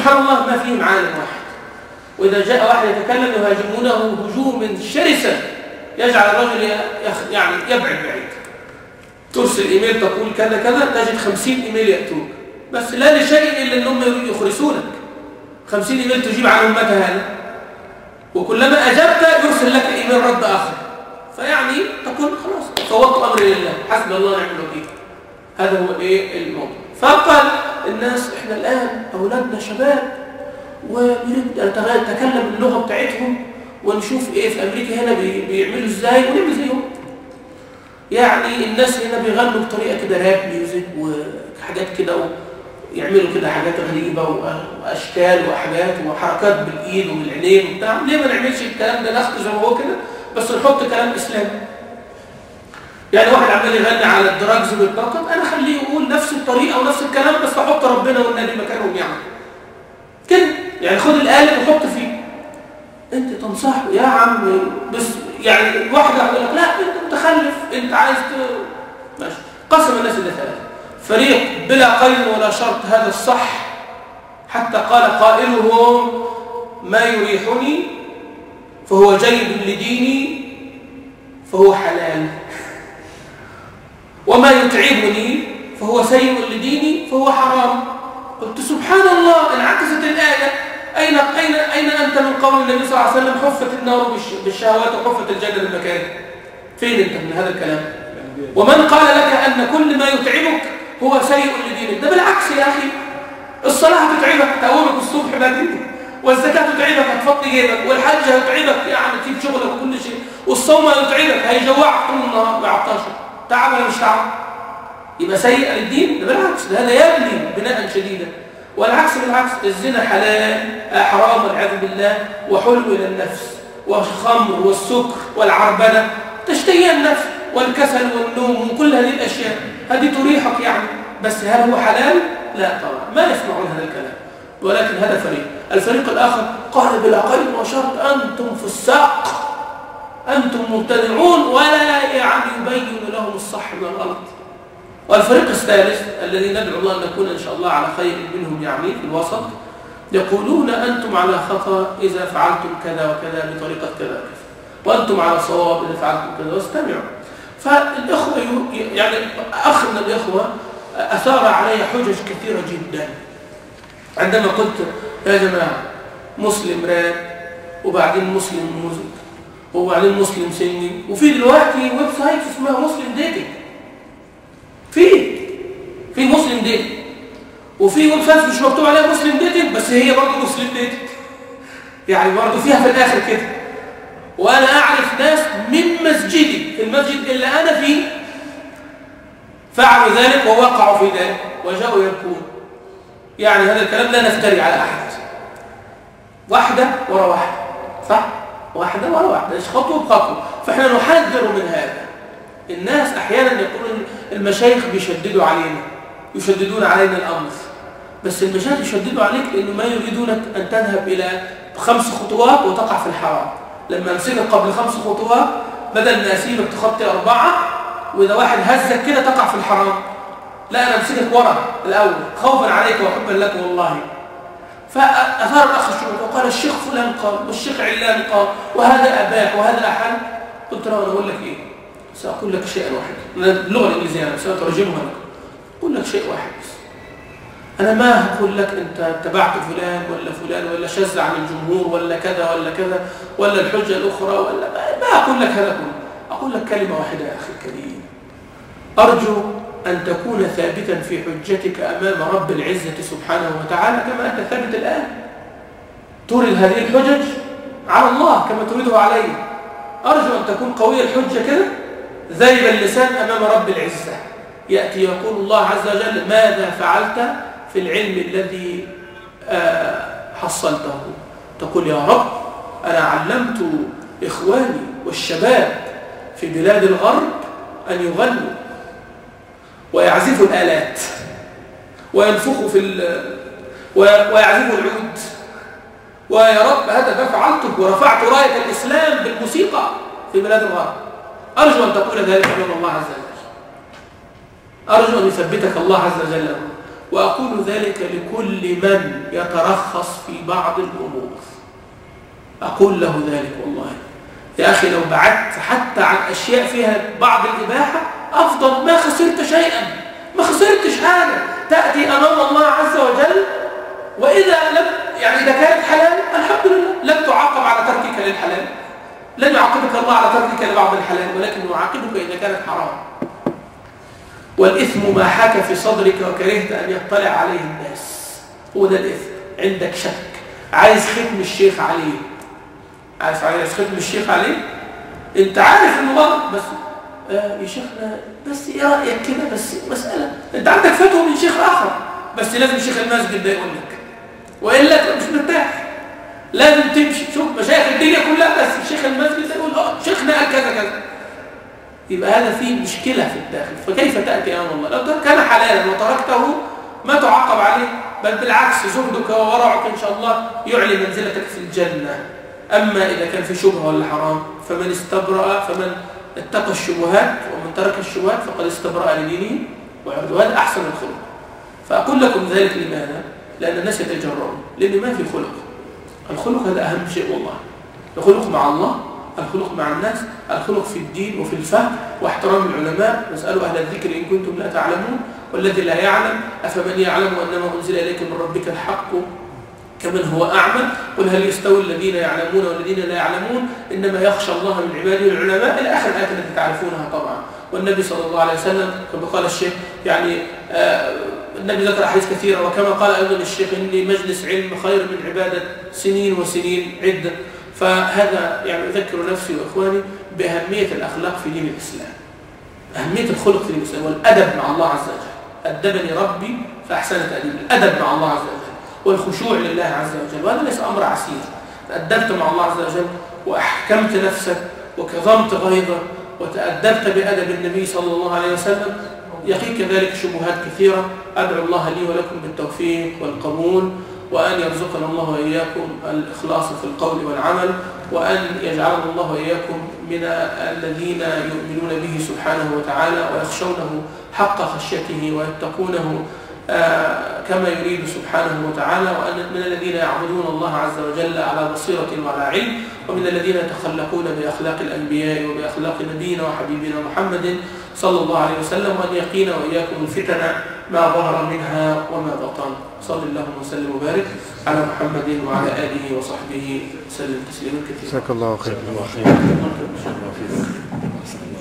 سبحان الله ما فيهم عالم واحد، وإذا جاء واحد يتكلم يهاجمونه هجوما شرسا يجعل الرجل يعني يبعد بعيد. ترسل إيميل تقول كذا كذا تجد 50 إيميل يأتوك، بس لا لشيء إلا أنهم يخرسونك. 50 إيميل تجيب عنهم متى هذا، وكلما أجبت يرسل لك إيميل رد آخر، فيعني تقول خلاص فوضت أمري لله حسب الله ونعم الوكيل. هذا هو الموضوع. فقال الناس إحنا الآن أولادنا شباب ونريد نتكلم اللغة بتاعتهم ونشوف في أمريكا هنا بيعملوا إزاي ونعمل زيهم. يعني الناس هنا بيغنوا بطريقة كده راب ميوزك وحاجات كده، ويعملوا كده حاجات غريبة وأشكال وحاجات وحركات بالإيد وبالعينين وبتاع. ليه ما نعملش الكلام ده ناخده زي ما هو كده بس نحط كلام إسلامي؟ يعني واحد عمال يغني على الدراجز والبطل، أنا خليه يقول نفس الطريقة ونفس الكلام بس أحط ربنا والنبي مكانهم يعني كده. يعني خد الآلة وحط فيه. أنت تنصحه يا عم بس يعني واحد يقول لك لا أنت متخلف، أنت عايز ماشي. قسم الناس إلى ثلاثة: فريق بلا قيد ولا شرط هذا الصح، حتى قال قائلهم ما يريحني فهو جيد لديني فهو حلال، وما يتعبني فهو سيء لديني فهو حرام. قلت سبحان الله، انعكست الآية. أين أنت من قول النبي صلى الله عليه وسلم حفت النار بالشهوات وحفت الجنة بالمكاره؟ فين أنت من هذا الكلام؟ ومن قال لك أن كل ما يتعبك هو سيء لدينك؟ ده بالعكس يا أخي، الصلاة هتتعبك تقومك الصبح بدري، والزكاة تتعبك هتفضي جيبك، والحج هتتعبك يعني تسيب شغلك وكل شيء، والصوم هيتعبك هيجوعك طول النهار ويعطشك. تعب ولا مش تعب؟ يبقى سيء للدين؟ ده بالعكس، ده هذا يبني بناء شديدا. والعكس بالعكس، الزنا حلال حرام والعياذ بالله، وحلو إلى النفس، والخمر والسكر والعربنة تشتهيها النفس، والكسل والنوم وكل هذه الأشياء هذه تريحك يعني، بس هل هو حلال؟ لا طبعا، ما يسمعون هذا الكلام. ولكن هذا فريق. الفريق الآخر قال بلا قيد وشرط أنتم في الساق، أنتم مبتدعون، ولا يعني يبين لهم الصح من الغلط. والفريق الثالث الذي ندعو الله أن نكون إن شاء الله على خير منهم يعني في الوسط، يقولون أنتم على خطأ إذا فعلتم كذا وكذا بطريقة كذا وكذا، وأنتم على صواب إذا فعلتم كذا، واستمعوا. فالإخوة يعني أخ من الإخوة أثار علي حجج كثيرة جدا عندما قلت يا جماعة مسلم راب، وبعدين مسلم موزيك، وبعدين مسلم سنجي، وفي دلوقتي ويب سايت اسمها مسلم ديتنج، في مسلم ديتنج، وفي ويب سايت مش مكتوب عليها مسلم ديتنج بس هي برضه مسلم ديتنج، يعني برضه فيها في الآخر كده. وأنا أعرف ناس من مسجدي، في المسجد اللي أنا فيه، فعلوا ذلك ووقعوا في ذلك وجاءوا يبكون. يعني هذا الكلام لا نفتري على أحد، واحدة ورا واحدة، صح؟ واحدة ورا واحدة، خطوة بخطوة. فإحنا نحذر من هذا. الناس أحيانا يقولون المشايخ بيشددوا علينا، يشددون علينا الأمر، بس المشايخ يشددوا عليك لأنه ما يريدونك أن تذهب إلى 5 خطوات وتقع في الحرام. لما أمسكك قبل 5 خطوات بدل ما أسيبك تخطي 4، وإذا واحد هزك كده تقع في الحرام. لا، أنا أمسكك ورا الأول خوفا عليك وحبا لك والله. فأثار الأخ الشبهة وقال الشيخ فلان قال والشيخ علان قال وهذا أباح وهذا أحل. قلت له أنا أقول لك إيه؟ سأقول لك شيئا واحدا، اللغة الإنجليزية أنا سأترجمها لك. أقول لك شيء واحد بس، أنا ما أقول لك أنت اتبعت فلان ولا شذ عن الجمهور ولا كذا ولا كذا ولا الحجة الأخرى ولا ما أقول لك هذا كله. أقول لك كلمة واحدة يا أخي الكريم، أرجو أن تكون ثابتا في حجتك أمام رب العزة سبحانه وتعالى كما أنت ثابت الآن. تريد هذه الحجج على الله كما تريده علي. أرجو أن تكون قوي الحجة كده ذايب اللسان أمام رب العزة. يأتي يقول الله عز وجل ماذا فعلت في العلم الذي حصلته؟ تقول يا رب أنا علمت إخواني والشباب في بلاد الغرب أن يغنوا ويعزفوا الآلات وينفخوا ويعزفوا العود، ويا رب هذا ما فعلته ورفعت راية الإسلام بالموسيقى في بلاد الغرب. أرجو أن تقول ذلك أمام الله عز وجل، أرجو أن يثبتك الله عز وجل. وأقول ذلك لكل من يترخص في بعض الأمور، أقول له ذلك والله يا أخي لو بعدت حتى عن أشياء فيها بعض الإباحة أفضل، ما خسرت شيئا، ما خسرتش حاجة. تأتي أمام الله عز وجل وإذا لم يعني إذا كانت حلال الحمد لله لم تعاقب على تركك للحلال، لن يعاقبك الله على تركك لبعض الحلال، ولكن يعاقبك إذا كانت حرام. والإثم ما حاك في صدرك وكرهت أن يطلع عليه الناس، هو ده الإثم. عندك شك، عايز ختم الشيخ عليه، عايز ختم الشيخ عليه، انت عارف انه غلط بس يا شيخنا بس ايه رايك كده، بس مساله انت عندك فتوى من شيخ اخر، بس لازم شيخ المسجد ده يقول لك، والا تبقى مش مرتاح، لازم تمشي. شوف مشايخ الدنيا كلها بس شيخ المسجد ده يقول شيخنا قال كذا كذا، يبقى هذا فيه مشكله في الداخل. فكيف تاتي امام الله لو كان حلالا وتركته ما تعاقب عليه، بل بالعكس زهدك وورعك ان شاء الله يعلي منزلتك في الجنه. أما إذا كان في شبهة ولا حرام فمن استبرأ، فمن اتقى الشبهات ومن ترك الشبهات فقد استبرأ لدينه وعرضه، هذا أحسن الخلق. فأقول لكم ذلك لماذا؟ لأن الناس يتجرؤون، لأن ما في خلق. الخلق هذا أهم شيء والله، الخلق مع الله، الخلق مع الناس، الخلق في الدين وفي الفهم واحترام العلماء. نسأل أهل الذكر إن كنتم لا تعلمون، والذي لا يعلم أفمن يعلم أنما أنزل إليك من ربك الحق كمن هو أعمى، قل هل يستوي الذين يعلمون والذين لا يعلمون إنما يخشى الله من عباده العلماء، إلى آخر الآيات التي تعرفونها طبعا. والنبي صلى الله عليه وسلم كما قال الشيخ يعني النبي ذكر أحاديث كثيرة، وكما قال أيضا الشيخ إني مجلس علم خير من عبادة سنين وسنين عدة. فهذا يعني أذكر نفسي وإخواني بأهمية الأخلاق في دين الإسلام، أهمية الخلق في دين الإسلام والأدب مع الله عز وجل. أدبني ربي فأحسن تأديب، الأدب مع الله عز وجل والخشوع لله عز وجل، وهذا ليس أمر عسير. تأدبت مع الله عز وجل وأحكمت نفسك وكظمت غيظك وتأدبت بأدب النبي صلى الله عليه وسلم، يقيك ذلك شبهات كثيرة. أدعو الله لي ولكم بالتوفيق والقبول، وأن يرزقنا الله وإياكم الإخلاص في القول والعمل، وأن يجعلنا الله وإياكم من الذين يؤمنون به سبحانه وتعالى ويخشونه حق خشيته ويتقونه كما يريد سبحانه وتعالى، وأن من الذين يعبدون الله عز وجل على بصيرة وعلى علم، ومن الذين يتخلقون بأخلاق الأنبياء وبأخلاق نبينا وحبيبنا محمد صلى الله عليه وسلم، وأن يقينا وإياكم الفتن ما ظهر منها وما بطن. صلى الله وسلم وبارك على محمد وعلى آله وصحبه وسلم تسليما كثيرا. جزاك الله خير.